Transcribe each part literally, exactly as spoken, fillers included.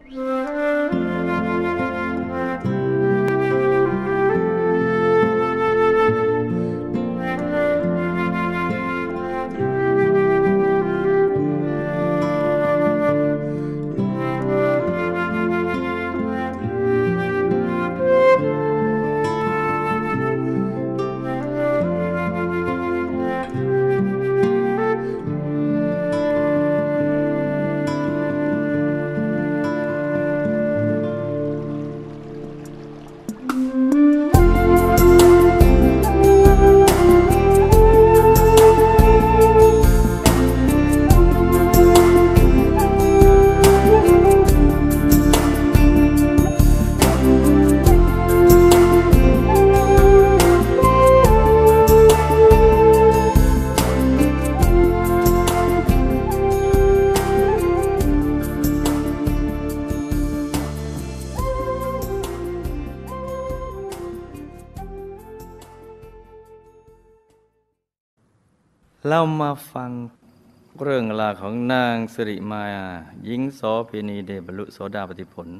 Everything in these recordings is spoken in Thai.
เรามาฟังเรื่องราวของนางสิริมาหญิงโสเภณีได้บรรลุโสดาปัตติผล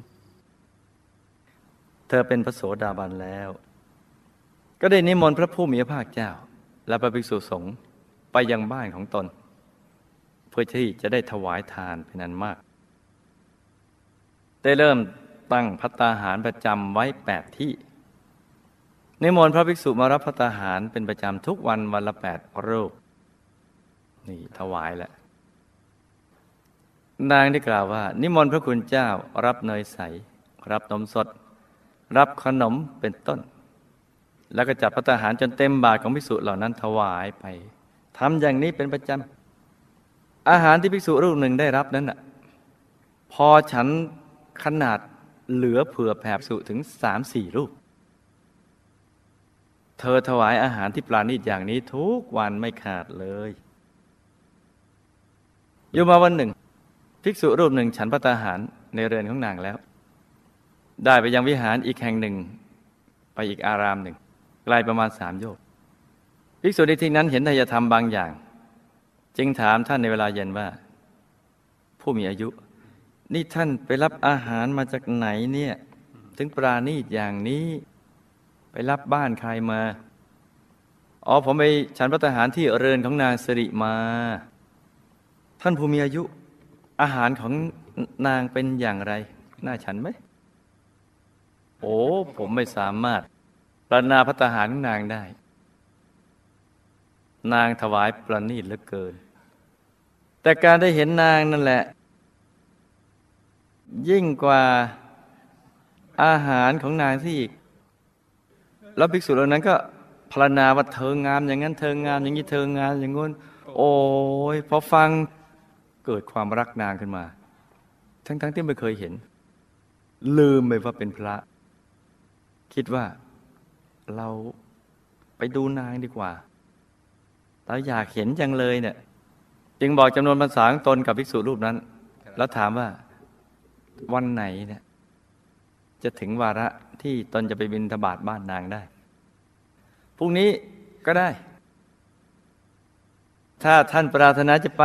เธอเป็นพระโสดาบันแล้วก็ได้นิมนต์พระผู้มีพระภาคเจ้าและพระภิกษุสงฆ์ไปยังบ้านของตนเพื่อที่จะได้ถวายทานเป็นอันมากได้เริ่มตั้งภัตตาหารประจำไว้แปดที่นิมนต์พระภิกษุมารับภัตตาหารเป็นประจำทุกวันวันละแปดรูปนี่ถวายแหละนางได้กล่าวว่านิมนต์พระคุณเจ้ารับเนยใสรับนมสดรับขนมเป็นต้นแล้วก็จัดภัตตาหารจนเต็มบาตรของภิกษุเหล่านั้นถวายไปทำอย่างนี้เป็นประจำอาหารที่ภิกษุรูปหนึ่งได้รับนั้นน่ะพอฉันขนาดเหลือเผื่อแผ่ภิกษุถึงสามสี่รูปเธอถวายอาหารที่ปราณีตอย่างนี้ทุกวันไม่ขาดเลยอยู่มาวันหนึ่งภิกษุรูปหนึ่งฉันภัตตาหารในเรือนของนางแล้วได้ไปยังวิหารอีกแห่งหนึ่งไปอีกอารามหนึ่งไกลประมาณสามโยชน์ภิกษุในที่นั้นเห็นทายธรรมบางอย่างจึงถามท่านในเวลาเย็นว่าผู้มีอายุนี่ท่านไปรับอาหารมาจากไหนเนี่ยถึงปราณีตอย่างนี้ไปรับบ้านใครมาอ๋อผมไปฉันภัตตาหารที่เรือนของนางสิริมาท่านผู้มีอายุอาหารของนางเป็นอย่างไรน่าฉันไหมโอ้ผมไม่สามารถประณาภัตตาหารของนางได้นางถวายประณีตเหลือเกินแต่การได้เห็นนางนั่นแหละยิ่งกว่าอาหารของนางที่อีกแล้วภิกษุเหล่านั้นก็พรรณนาว่าเธองามอย่างนั้นเธองามอย่างนี้เธองามอย่างงู้นโอ้ยพอฟังเกิดความรักนางขึ้นมาทั้งๆที่ไม่เคยเห็นลืมไปว่าเป็นพระคิดว่าเราไปดูนางดีกว่าเราอยากเห็นจังเลยเนี่ยจึงบอกจำนวนพรรษาของตนกับภิกษุรูปนั้นแล้วถามว่าวันไหนเนี่ยจะถึงวาระที่ตนจะไปบิณฑบาตบ้านนางได้พรุ่งนี้ก็ได้ถ้าท่านปรารถนาจะไป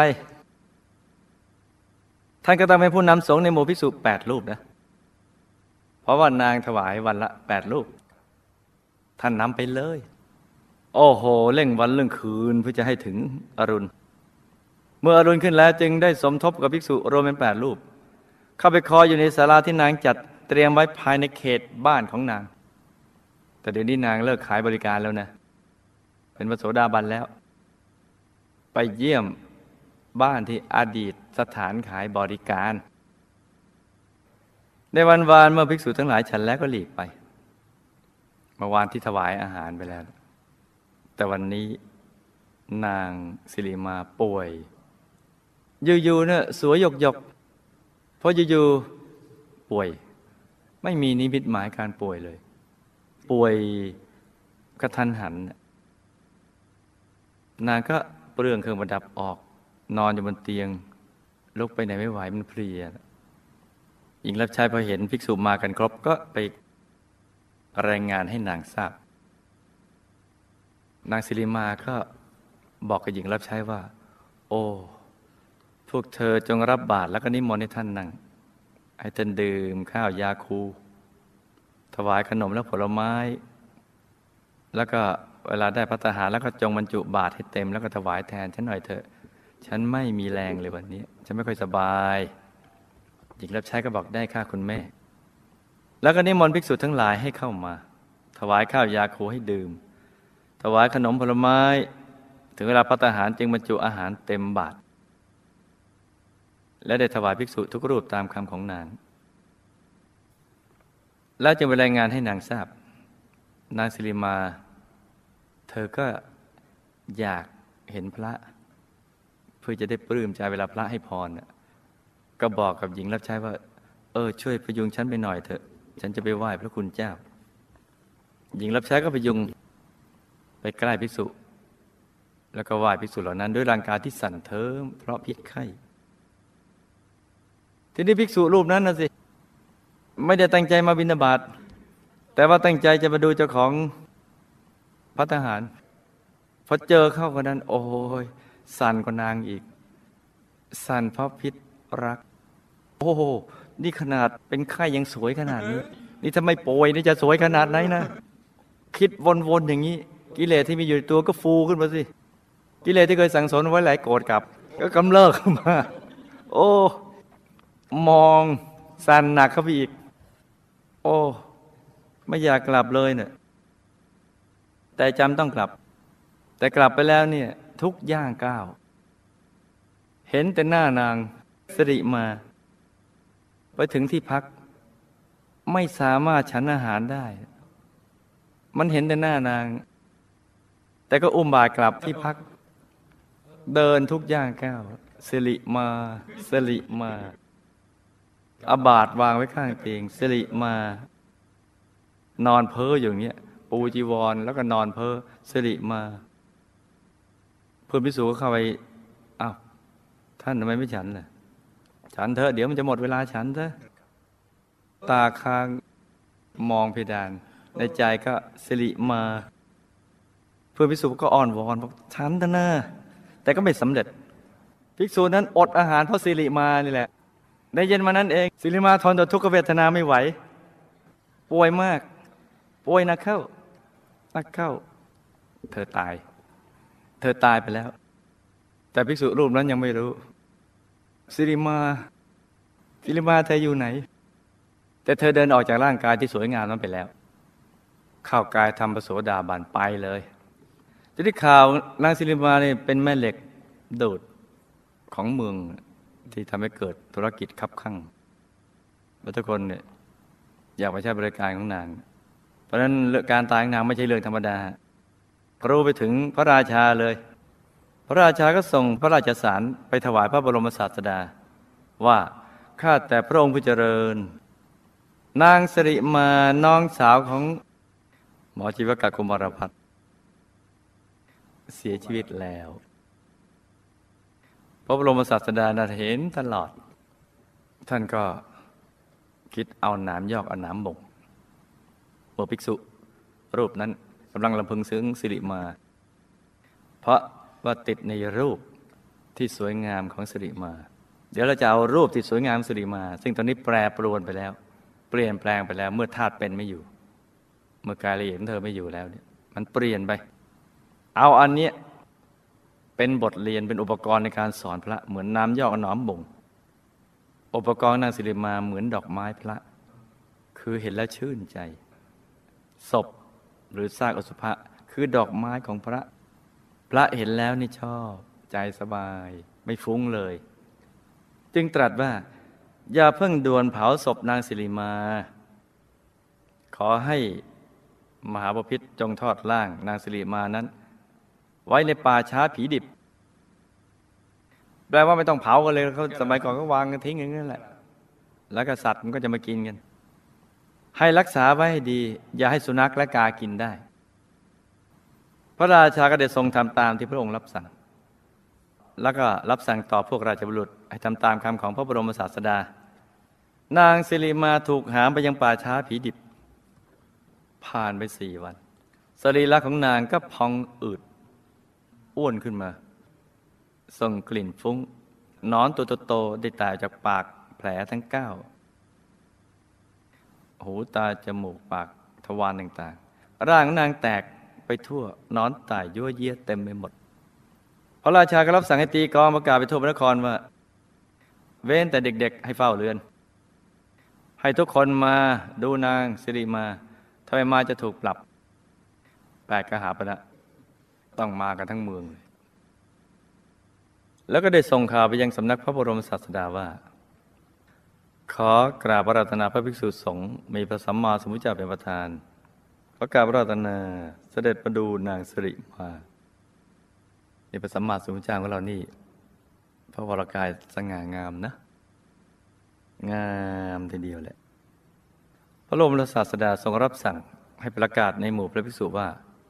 ท่านก็ต้องเป็นผู้นำสงฆ์ในหมู่ภิกษุแปดรูปนะเพราะว่านางถวายวันละแปดรูปท่านนำไปเลยโอ้โหเร่งวันเร่งคืนเพื่อจะให้ถึงอรุณเมื่ออรุณขึ้นแล้วจึงได้สมทบกับภิกษุรวมเป็นแปดรูปเข้าไปคอยอยู่ในศาลาที่นางจัดเตรียมไว้ภายในเขตบ้านของนางแต่เดี๋ยวนี้นางเลิกขายบริการแล้วนะเป็นพระโสดาบันแล้วไปเยี่ยมบ้านที่อดีตสถานขายบริการในวันวานเมื่อภิกษุทั้งหลายฉันแล้วก็หลีกไปเมื่อวานที่ถวายอาหารไปแล้วแต่วันนี้นางสิริมาป่วยอยู่ๆเนี่ยสวยหยกๆเพราะอยู่ๆป่วยไม่มีนิมิตหมายการป่วยเลยป่วยกระทันหันนางก็เปลื้องเครื่องประดับออกนอนอยู่บนเตียงลุกไปไหนไม่ไหวมันเพลียหญิงรับใช้พอเห็นภิกษุมากันครบก็ไปรายงานให้นางทราบนางสิริมาก็บอกกับหญิงรับใช้ว่าโอ้พวกเธอจงรับบาตรแล้วก็นิมนต์ให้ท่านนั่งให้ท่านดื่มข้าวยาคูถวายขนมและผลไม้ แล้วก็เวลาได้ภัตตาหารแล้วก็จงบรรจุบาตรให้เต็มแล้วก็ถวายแทนฉันหน่อยเถอะฉันไม่มีแรงเลยวันนี้ฉันไม่ค่อยสบายหญิงรับใช้ก็บอกได้ค่ะคุณแม่แล้วก็นิมนต์ภิกษุทั้งหลายให้เข้ามาถวายข้าวยาคูให้ดื่มถวายขนมผลไม้ถึงเวลาภัตตาหารจึงบรรจุอาหารเต็มบาตรและได้ถวายภิกษุทุกรูปตามคำของนางแล้วจึงไปรายงานให้นางทราบนางสิริมาเธอก็อยากเห็นพระเพื่อจะได้ปลื้มใจเวลาพระให้พรก็บอกกับหญิงรับใช้ว่าเออช่วยพยุงฉันไปหน่อยเถอะฉันจะไปไหว้พระคุณเจ้าหญิงรับใช้ก็พยุงไปใกล้ภิกษุแล้วก็ไหว้ภิกษุเหล่านั้นด้วยร่างกายที่สั่นเทิมเพราะพิษไข้ทีนี้ภิกษุรูปนั้นนะสิไม่ได้ตั้งใจมาบิณฑบาตแต่ว่าตั้งใจจะมาดูเจ้าของภัตตาหารพอเจอเข้ากันนั้นโอ้ยสั่นกว่านางอีกสั่นเพราะพิษรักโอ้โหนี่ขนาดเป็นไข้ยังสวยขนาดนี้นี่ถ้าไม่ป่วยนี่จะสวยขนาดไหนนะคิดวนๆอย่างนี้กิเลสที่มีอยู่ในตัวก็ฟูขึ้นมาสิกิเลสที่เคยสั่งสอนไว้หลายโกรธกลับก็กำเริบขึ้นมาโอ้มองสั่นหนักเข้าไปอีกโอ้ไม่อยากกลับเลยเนี่ยแต่จำต้องกลับแต่กลับไปแล้วเนี่ยทุกย่างก้าวเห็นแต่หน้านางสิริมาไปถึงที่พักไม่สามารถฉันอาหารได้มันเห็นแต่หน้านางแต่ก็อุ้มบาตรกลับที่พักเดินทุกย่างก้าวสิริมาสิริมาเอาบาตรวางไว้ข้างเตียงสิริมานอนเพ้ออย่างเงี้ยปูจีวรแล้วก็นอนเพ้อสิริมาเพื่อนภิกษุก็เข้าไปอ้าวท่านทำไมไม่ฉันล่ะฉันเถอะเดี๋ยวมันจะหมดเวลาฉันเถอะตาค้างมองเพดานในใจก็สิริมาเพื่อนภิกษุก็อ้อนวอนบอกฉันเถอะนะแต่ก็ไม่สำเร็จภิกษุนั้นอดอาหารเพราะสิริมานี่แหละในเย็นมานั้นเองสิริมาทนต่อทุกขเวทนาไม่ไหวป่วยมากป่วยหนักเข้าหนักเข้าเธอตายเธอตายไปแล้วแต่ภิกษุรูปนั้นยังไม่รู้สิริมาสิริมาเธออยู่ไหนแต่เธอเดินออกจากร่างกายที่สวยงามนั้นไปแล้วเข้ากายทำปโสดาบันไปเลยจะได้ข่าวนางสิริมาเนี่ยเป็นแม่เหล็กดูดของเมืองที่ทำให้เกิดธุรกิจคับคั่งแล้วทุกคนเนี่ยอยากไปใช้บริการของนางเพราะฉะนั้นการตายของนางไม่ใช่เรื่องธรรมดารู้ไปถึงพระราชาเลยพระราชาก็ส่งพระราชสารไปถวายพระบรมศาสดาว่าข้าแต่พระองค์ผู้เจริญนางสิริมาน้องสาวของหมอชีวกะกุมารพัฒน์เสียชีวิตแล้วพระบรมศาสดาน่ะเห็นตลอดท่านก็คิดเอาหนามยอกเอาหนามบ่งเมื่อภิกษุรูปนั้นกำลังลำพึงซึ้งสิริมาเพราะว่าติดในรูปที่สวยงามของสิริมาเดี๋ยวเราจะเอารูปที่สวยงามสิริมาซึ่งตอนนี้แปรปรวนไปแล้วเปลี่ยนแปลงไปแล้วเมื่อธาตุเป็นไม่อยู่เมื่อกายละเอียดของเธอไม่อยู่แล้วเนี่ยมันเปลี่ยนไปเอาอันเนี้ยเป็นบทเรียนเป็นอุปกรณ์ในการสอนพระเหมือนน้ำยอกเอาหนามบ่งอุปกรณ์นางสิริมาเหมือนดอกไม้พระคือเห็นแล้วชื่นใจศพหรือซากอสุภะคือดอกไม้ของพระพระเห็นแล้วนี่ชอบใจสบายไม่ฟุ้งเลยจึงตรัสว่าอย่าเพิ่งด่วนเผาศพนางสิริมาขอให้มหาบพิตรจงทอดร่างนางสิริมานั้นไว้ในป่าช้าผีดิบแปลว่าไม่ต้องเผากันเลยเขาสมัยก่อนก็วางกันทิ้งอย่างนั้นแหละแล้วก็สัตว์มันก็จะมากินกันให้รักษาไว้ให้ดีอย่าให้สุนัขและกากินได้พระราชาก็ได้ทรงทำตามที่พระองค์รับสั่งแล้วก็รับสั่งต่อพวกราชบุรุษให้ทำตามคำของพระบรมศาสดานางสิริมาถูกหามไปยังป่าช้าผีดิบผ่านไปสี่วันสรีระของนางก็พองอืดอ้วนขึ้นมาส่งกลิ่นฟุ้งหนอนตัวโตๆได้ตายจากปากแผลทั้งเก้าหูตาจมูกปากทวารต่างๆร่างนางแตกไปทั่วนอนตายยั่วเยี่ยเต็มไปหมดพระราชาก็รับสั่งให้ตีกลองประกาศไปทั่วพระนครว่าเว้นแต่เด็กๆให้เฝ้าเรือนให้ทุกคนมาดูนางสิริมาถ้าไม่มาจะถูกปรับแปดกหาปณะต้องมากันทั้งเมืองเลยแล้วก็ได้ส่งข่าวไปยังสำนักพระบรมศาสดาว่าขอกราบอาราธนาพระภิกษุสงฆ์มีพระสัมมาสัมพุทธเจ้าเป็นประธานขอกราบอาราธนาเสด็จมาดูนางสิริมาในพระสัมมาสัมพุทธเจ้าของเรานี่พระวรกายสง่างามนะงามทีเดียวแหละพระบรมศาสดาทรงรับสั่งให้ประกาศในหมู่พระภิกษุว่า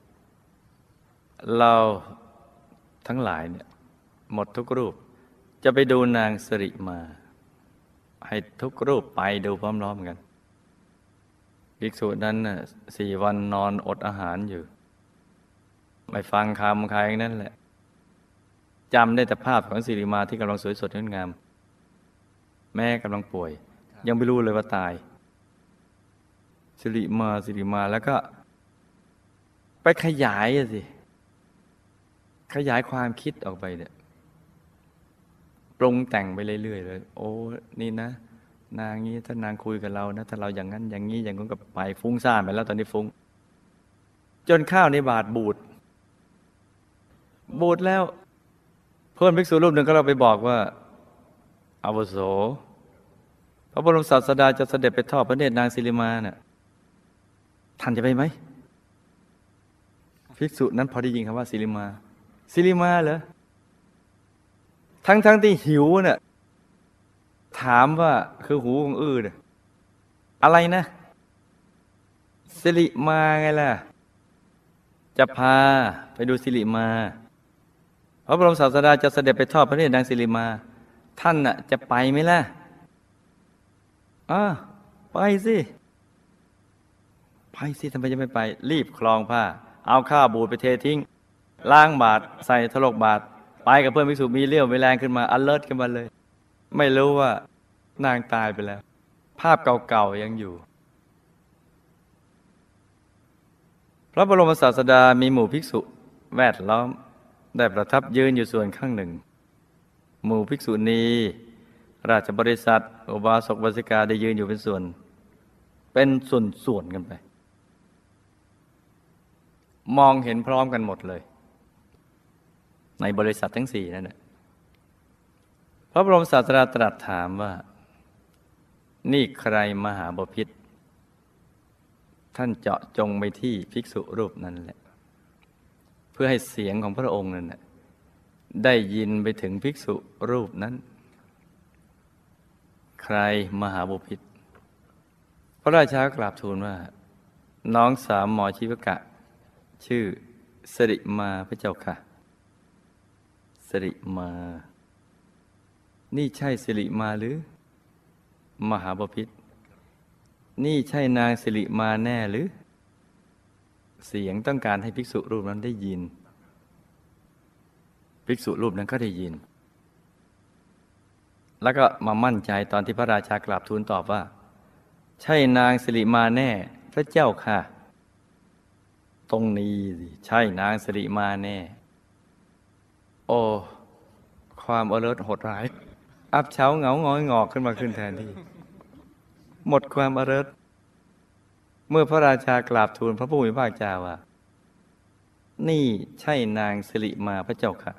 เราทั้งหลายเนี่ยหมดทุกรูปจะไปดูนางสิริมาให้ทุกรูปไปดูพร้อมๆกันภิกษุนั้นน่ะสี่วันนอนอดอาหารอยู่ไม่ฟังคำใครนั่นแหละจำได้แต่ภาพของสิริมาที่กำลังสวยสดงดงามแม่กำลังป่วยยังไม่รู้เลยว่าตายสิริมาสิริมาแล้วก็ไปขยายสิขยายความคิดออกไปเนี่ยปรุงแต่งไปเรื่อยๆเลยโอ้นี่นะนางนี้ถ้านางคุยกับเรานะถ้าเราอย่างนั้นอย่างนี้อย่างนั้นก็ไปฟุ้งซ่านไปแล้วตอนนี้ฟุ้งจนข้าวในบาตรบูดบูดแล้วเพื่อนภิกษุรูปหนึ่งก็เราไปบอกว่าอาวุโสพระบรมศาสดาจะเสด็จไปทอดพระเนตรนางสิริมาน่ะท่านจะไปไหมภิกษุนั้นพอได้ยินคำว่าสิริมาสิริมาเหรอทั้งๆ ท, ที่หิวเนี่ยถามว่าคือหูของอื้อเนี่ยอะไรนะสิริมาไงล่ะจะพาไปดูสิริมาพระบรมศาสดาจะเสด็จไปทอดพระเนตรนางสิริมาท่านน่ะจะไปไหมล่ะอ่าไปสิไปสิทำไมจะไม่ไปรีบคลองผ้าเอาข้าวบูดไปเททิ้งล้างบาตรใส่ถลกบาตรไปกับเพื่อนภิกษุมีเรี่ยวมีแรงขึ้นมาอัลเลิร์ตขึ้นมาเลยไม่รู้ว่านางตายไปแล้วภาพเก่าๆยังอยู่พระบรมศาสดามีหมู่ภิกษุแวดล้อมได้ประทับยืนอยู่ส่วนข้างหนึ่งหมู่ภิกษุณีราชบริษัทอุบาสกอุบาสิกาได้ยืนอยู่เป็นส่วนเป็นส่วนๆกันไปมองเห็นพร้อมกันหมดเลยในบริษัททั้งสี่นั่นแหละพระบรมศาสดาตรัสถามว่านี่ใครมหาบพิตรท่านเจาะจงไปที่ภิกษุรูปนั้นแหละเพื่อให้เสียงของพระองค์นั้นได้ยินไปถึงภิกษุรูปนั้นใครมหาบพิตรพระราชากราบทูลว่าน้องสาวหมอชีวกะชื่อสิริมาพระเจ้าค่ะสิริมานี่ใช่สิริมาหรือมหาบพิตรนี่ใช่นางสิริมาแน่หรือเสียงต้องการให้ภิกษุรูปนั้นได้ยินภิกษุรูปนั้นก็ได้ยินแล้วก็มามั่นใจตอนที่พระราชากราบทูลตอบว่าใช่นางสิริมาแน่พระเจ้าค่ะตรงนี้สิใช่นางสิริมาแน่โอ้ความอเลิศโหดร้ายอับเฉาเหงาง้อยงอกขึ้นมาขึ้นแทนที่หมดความอเลิศเมื่อพระราชากราบทูลพระผู้มีพระภาคเจ้าว่านี่ใช่นางสิริมาพระเจ้าค่ะ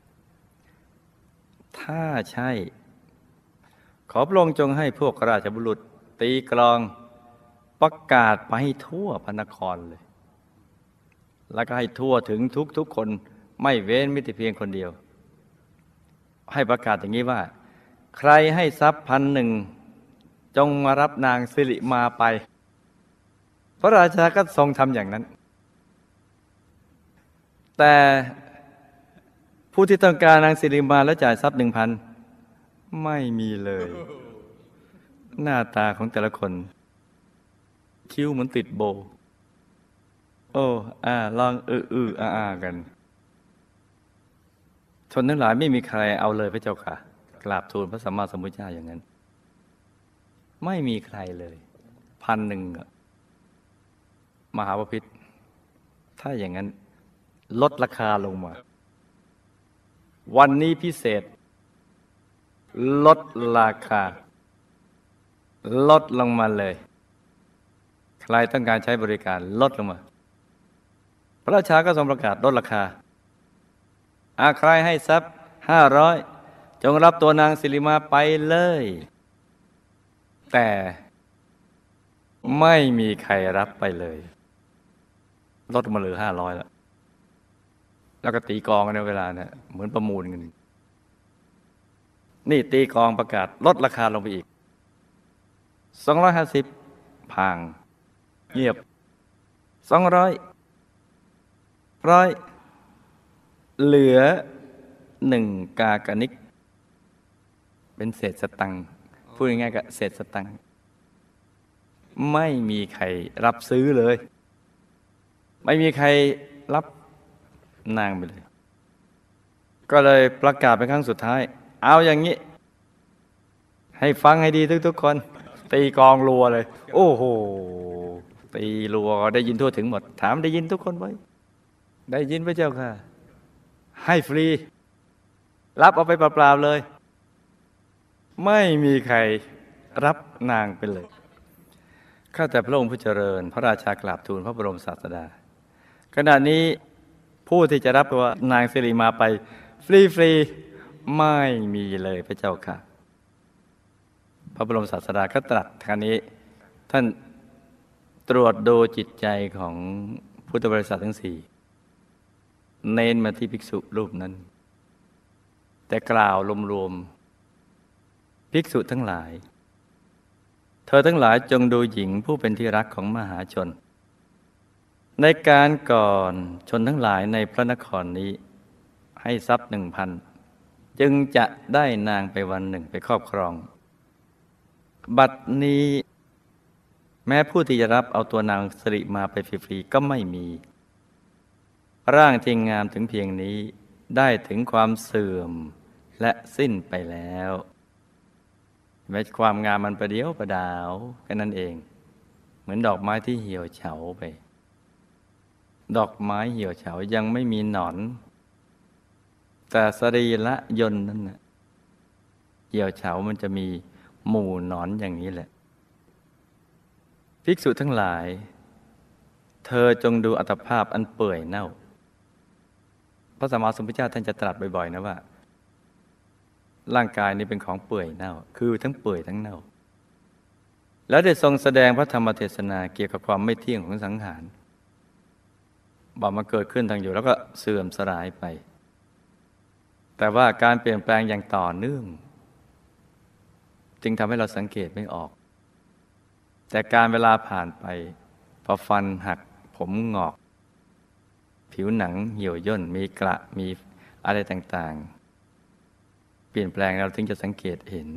ถ้าใช่ขอพระองค์จงให้พวกราชบุรุษตีกลองประกาศไปทั่วพระนครเลยแล้วก็ให้ทั่วถึงทุกทุกคนไม่เว้นมิแต่เพียงคนเดียวให้ประกาศอย่างนี้ว่าใครให้ทรัพย์พันหนึ่งจงมารับนางสิริมาไปพระราชาก็ทรงทำอย่างนั้นแต่ผู้ที่ต้องการนางสิริมาแล้วจ่ายทรัพย์หนึ่งพันไม่มีเลยหน้าตาของแต่ละคนคิ้วเหมือนติดโบโอ้อ่าลองอืออืออาอากันชนทั้งหลายไม่มีใครเอาเลยพระเจ้าค่ะกราบทูลพระสัมมาสัมพุทธเจ้าอย่างนั้นไม่มีใครเลยพพันหนึ่งมหาบพิตรถ้าอย่างนั้นลดราคาลงมาวันนี้พิเศษลดราคาลดลงมาเลยใครต้องการใช้บริการลดลงมาพระราชาก็ทรงประกาศลดราคาอาใครให้ทรัพย์ห้าร้อยจงรับตัวนางสิริมาไปเลยแต่ไม่มีใครรับไปเลยลดมาเหลือห้าร้อยแล้วแล้วก็ตีกองกันในเวลาเนี่ยเหมือนประมูลกันนี่ตีกองประกาศลดราคาลงไปอีกสองร้อยห้าสิบพังเงียบสองร้อยร้อยเหลือหนึ่งกากนิกเป็นเศษสตังค์พูดง่ายๆก็เศษสตังค์ไม่มีใครรับซื้อเลยไม่มีใครรับนางไปเลยก็เลยประกาศเป็นครั้งสุดท้ายเอาอย่างนี้ให้ฟังให้ดีทุกๆคนตีกองรัวเลยโอ้โหตีรัวได้ยินทั่วถึงหมดถามได้ยินทุกคนไหมได้ยินพระเจ้าค่ะให้ฟรีรับเอาไปเปล่าๆเลยไม่มีใครรับนางไปเลยข้าแต่พระองค์ผู้เจริญพระราชากราบทูลพระบรมศาสดาขณะนี้ผู้ที่จะรับตัวนางสิริมาไปฟรีๆไม่มีเลยพระเจ้าค่ะพระบรมศาสดาก็ตรัสครั้งนี้ท่านตรวจดูจิตใจของพุทธบริษัททั้งสี่เน้นมาที่ภิกษุรูปนั้นแต่กล่าวรวมๆภิกษุทั้งหลายเธอทั้งหลายจงดูหญิงผู้เป็นที่รักของมหาชนในการก่อนชนทั้งหลายในพระนครนี้ให้ทรัพย์หนึ่งพันจึงจะได้นางไปวันหนึ่งไปครอบครองบัดนี้แม้ผู้ที่จะรับเอาตัวนางสิริมาไปฟรีๆก็ไม่มีร่างที่งามถึงเพียงนี้ได้ถึงความเสื่อมและสิ้นไปแล้วแม้ความงามมันประเดียวประดาวแค่นั้นเองเหมือนดอกไม้ที่เหี่ยวเฉาไปดอกไม้เหี่ยวเฉายังไม่มีหนอนแต่สรีระยนต์นั้นน่ะเหี่ยวเฉามันจะมีหมู่หนอนอย่างนี้แหละภิกษุทั้งหลายเธอจงดูอัตภาพอันเปื่อยเน่าพระสัมมาสัมพุทธเจ้าท่านจะตรัสบ่อยๆนะว่าร่างกายนี้เป็นของเปื่อยเน่าคือทั้งเปื่อยทั้งเน่าแล้วได้ทรงแสดงพระธรรมเทศนาเกี่ยวกับความไม่เที่ยงของสังขารบอกมาเกิดขึ้นทางอยู่แล้วก็เสื่อมสลายไปแต่ว่าการเปลี่ยนแปลงอย่างต่อเนื่องจึงทำให้เราสังเกตไม่ออกแต่การเวลาผ่านไปพอฟันหักผมงอกผิวหนังเหี่ยวย่นมีกระมีอะไรต่างๆเปลี่ยนแปลงเราถึงจะสังเกตเห็น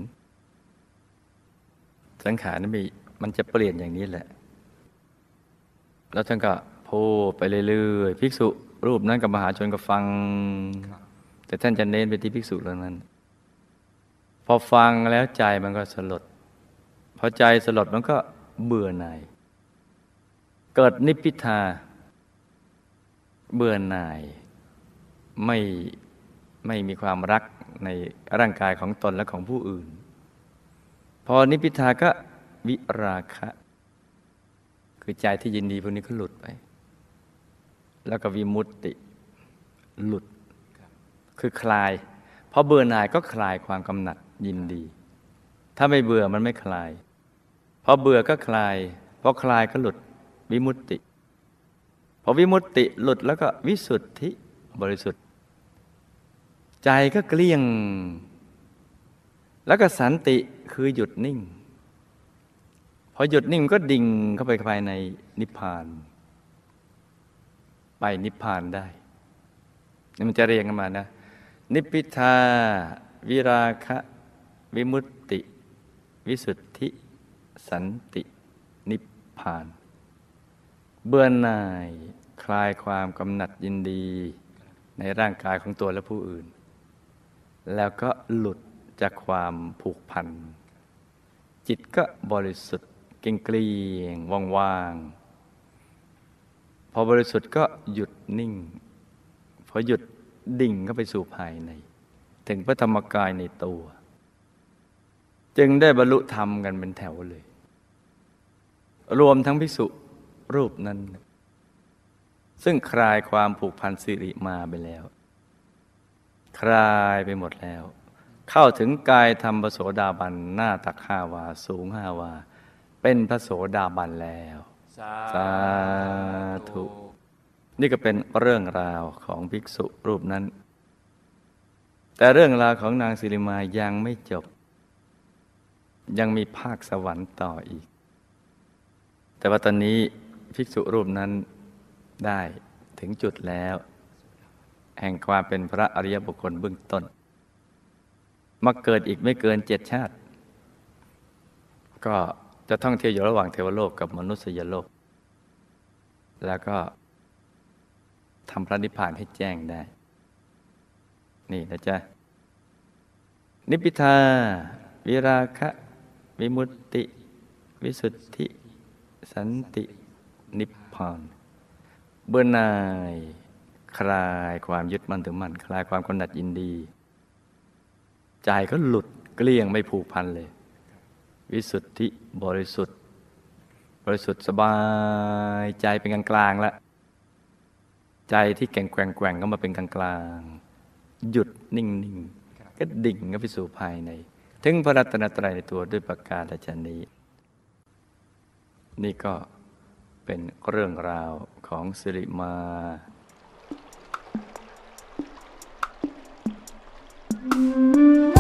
สังขารนั้นมีมันจะเปลี่ยนอย่างนี้แหละแล้วท่านก็พูดไปเรื่อยๆภิกษุรูปนั้นกับมหาชนก็ฟังแต่ท่านจะเน้นไปที่ภิกษุเหล่านั้นพอฟังแล้วใจมันก็สลดพอใจสลดมันก็เบื่อหน่ายเกิดนิพพิทาเบื่อหน่ายไม่ไม่มีความรักในร่างกายของตนและของผู้อื่นพอนิพพิทาก็วิราคะคือใจที่ยินดีพวกนี้ก็หลุดไปแล้วก็วิมุตติหลุดคือคลายพอเบื่อหน่ายก็คลายความกำหนัดยินดีถ้าไม่เบื่อมันไม่คลายพอเบื่อก็คลายพอคลายก็หลุดวิมุตติพอวิมุตติหลุดแล้วก็วิสุทธิบริสุทธิ์ใจก็เกลี้ยงแล้วก็สันติคือหยุดนิ่งพอหยุดนิ่งก็ดิ่งเข้าไปภายในนิพพานไปนิพพานได้นี่มันจะเรียงกันมานะนิพพิทาวิราคะวิมุตติวิสุทธิสันตินิพพานเบื่อหน่ายคลายความกำหนัดยินดีในร่างกายของตัวและผู้อื่นแล้วก็หลุดจากความผูกพันจิตก็บริสุทธิ์เกร็งเกลียงว่างๆพอบริสุทธิ์ก็หยุดนิ่งพอหยุดดิ่งเข้าไปสู่ภายในถึงพระธรรมกายในตัวจึงได้บรรลุธรรมกันเป็นแถวเลยรวมทั้งภิกษุรูปนั้นซึ่งคลายความผูกพันสิริมาไปแล้วคลายไปหมดแล้วเข้าถึงกายธรรมพระโสดาบันหน้าตักห้าวาสูงห้าวาเป็นพระโสดาบันแล้วสาธุนี่ก็เป็นเรื่องราวของภิกษุรูปนั้นแต่เรื่องราวของนางสิริมายังไม่จบยังมีภาคสวรรค์ต่ออีกแต่ว่าตอนนี้ภิกษุรูปนั้นได้ถึงจุดแล้วแห่งความเป็นพระอริยบุคคลเบื้องต้นมาเกิดอีกไม่เกินเจ็ดชาติก็จะท่องเที่ยวอยู่ระหว่างเทวโลกกับมนุษยโลกแล้วก็ทำพระนิพพานให้แจ้งได้นี่นะจ๊ะนิพพิทาวิราคะวิมุตติวิสุทธิสันตินิพพานเบื่อหน่ายคลายความยึดมั่นถือมั่นคลายความกำหนัดยินดีใจก็หลุดเกลี้ยงไม่ผูกพันเลยวิสุทธิบริสุทธิ์บริสุทธิ์สบายใจเป็นกลางกลางแล้วใจที่แกว่งแกว่งแกว่งก็มาเป็นกลางกลางหยุดนิ่งนิ่งก็ดิ่งก็ไปสู่ภายในถึงพระรัตนตรัยในตัวด้วยประการฉะนี้นี่ก็เป็นเรื่องราวของสิริมา Thank you.